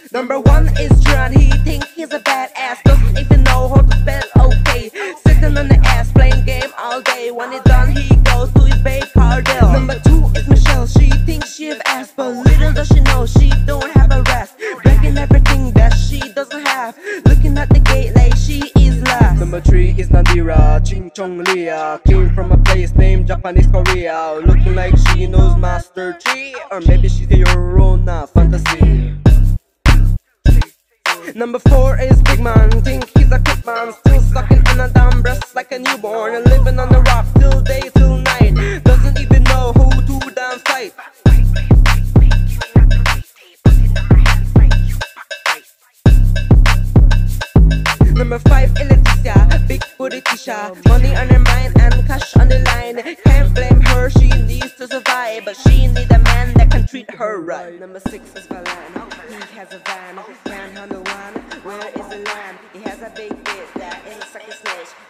Number one is John, he think he's a badass, doesn't even know how to spell okay. Sitting on the ass, playing game all day. When it's done, he goes to his babe Cardell. Number two is Michelle, she thinks she have ass, but little does she know she don't have a rest. Breaking everything that she doesn't have, looking at the gate like she is last. Number three is Nadira, Ching Chong Lia. Came from a place named Japanese Korea. Looking like she knows Master Chi, or maybe she's your own fantasy. Number four is Big Man, think he's a quick man, still sucking in a damn breast like a newborn, and living on the rock till day till night. Doesn't even know who to damn fight. Number five is Leticia, big booty Tisha, money on her mind and cash on the line. Can't blame her, she needs to survive, but she need a man that can treat her right. Number six is Balan, he has a van, can't handle one. Where is the land? He has a big bit that is like a snitch.